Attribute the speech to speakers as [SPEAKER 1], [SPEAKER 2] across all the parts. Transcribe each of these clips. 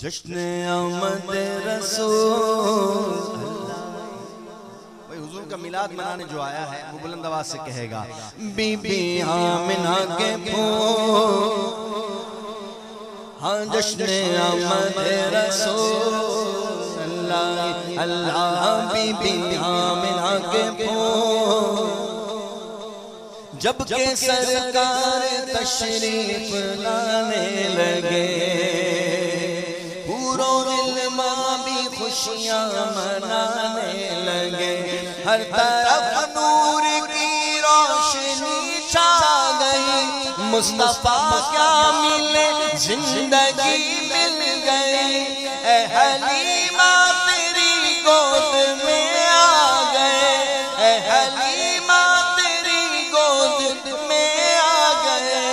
[SPEAKER 1] جشن آمد رسول بھئی حضور کا میلاد منانے جو آیا ہے وہ بلند آواز سے کہے گا بی بی آمنہ کے پھول ہاں جشن آمد رسول اللہ بی بی آمنہ کے پھول جب کہ سرکار تشریف لانے لگے بھی خوشیاں منانے لگے ہر طرف نور کی روشنی چھا گئی مصطفیٰ کیا ملے زندگی مل گئی اے حلیمہ تیری گود میں آ گئے اے حلیمہ تیری گود میں آ گئے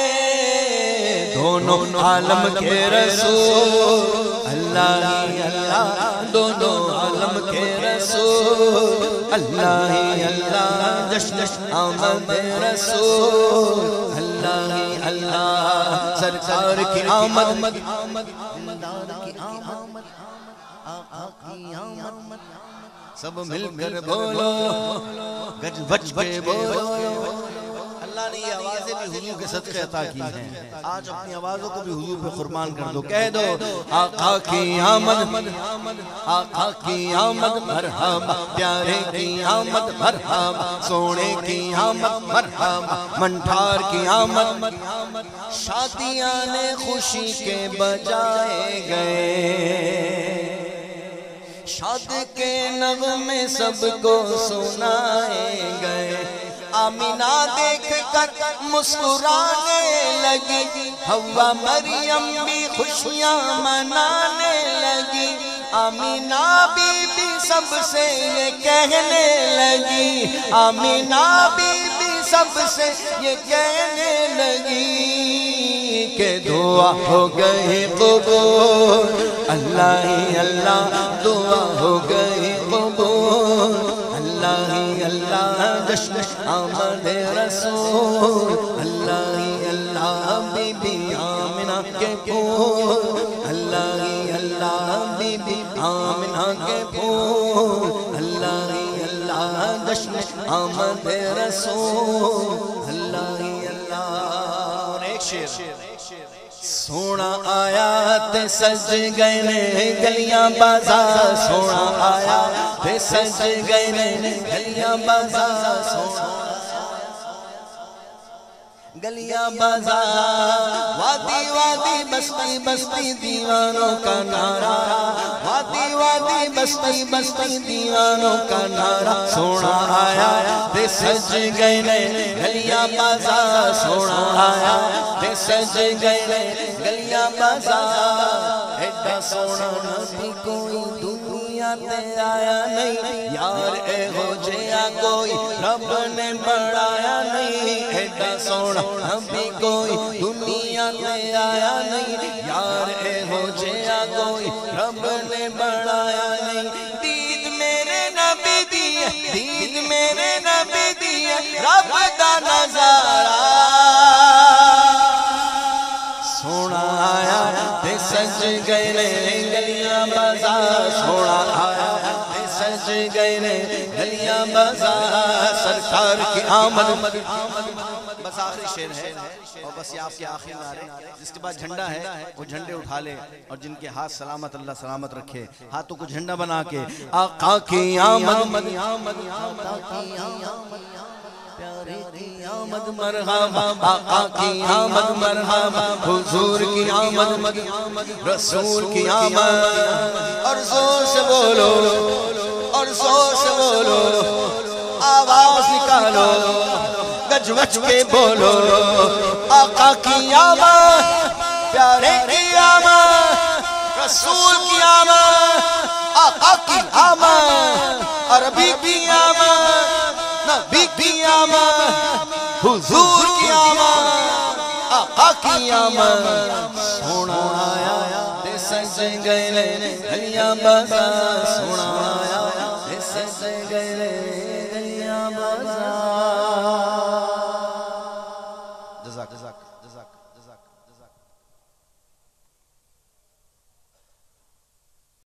[SPEAKER 1] دونوں عالم کے رسول اللہ ہی اللہ دونوں عالم کے رسول اللہ ہی اللہ جشن آمد رسول اللہ ہی اللہ سرکار کی آمد سب مل کر بولو گج بج کے بولو اللہ نے یہ آوازیں بھی حضور کے صدقے عطا کی ہیں آج اپنی آوازوں کو بھی حضور پہ قربان کر دو کہہ دو آقا کی آمد مرحبا پیارے کی آمد مرحبا سونے کی آمد مرحبا منٹھار کی آمد شادیاں نے خوشی کے بجائے گئے شاد کے نغمے سب کو سنائے گئے آمینہ دیکھ کر مسکرانے لگی حوا مریم بھی خوشیاں منانے لگی آمینہ بی بی سب سے یہ کہنے لگی آمینہ بی بی سب سے یہ کہنے لگی کہ دعا ہو گئی قبول اللہ ہی اللہ دعا ہو گئی قبول اللہ ہی اللہ جشن آمد رسول اللہ ہی اللہ بی بی آمنہ کے پھول اللہ ہی اللہ بی بی آمنہ کے پھول اللہ ہی اللہ جشن آمد رسول اللہ ہی اللہ اور ایک شعر سونا آیا تے سج گئے نے گلیاں بازار سونا آیا تے سج گئے نے گلیاں بازار سونا گلیاں بازار وادی وادی بستی بستی دیوانوں کا نعرہ وادی وادی بستی بستی دیوانوں کا نعرہ سونا آیا تے سج گئے نے گلیاں بازار سونا آیا تے سج گئے نے گلیاں بازار ایڈا سونا نبی کوئی دنیا تے آیا نہیں یار اے ہو جیا کوئی رب نے بڑھایا نہیں ایڈا سونا نبی کوئی دنیا تے آیا نہیں یار اے ہو جیا کوئی رب نے بڑھایا نہیں دید میرے نبی دیئے دید میرے نبی دیئے رب دا نظارہ سونا آیا تے سج گئے نے گلیاں بازار سونا آیا تے سج گئے نے گلیاں بازار سرکار کی آمد بس آخری شعر ہے اور بس یہ آپ کے آخری نعرے جس کے بعد جھنڈا ہے وہ جھنڈے اٹھا لے اور جن کے ہاتھ سلامت اللہ سلامت رکھے ہاتھوں کو جھنڈا بنا کے آقا کی آمد پیارے کی آمد مرحبا آقا کی آمد مرحبا حضور کی آمد رسول کی آمد اور زور سے بولو اور زور سے بولو آواز نکالو گج وچ کے بولو آقا کی آمد پیارے کی آمد رسول کی آمد آقا کی آمد عربی کی آمد نبی کی آمد حضور کی آمد آقا کی آمد سونا آیا تے سج گئے نے گلیاں بازار سونا آیا تے سج گئے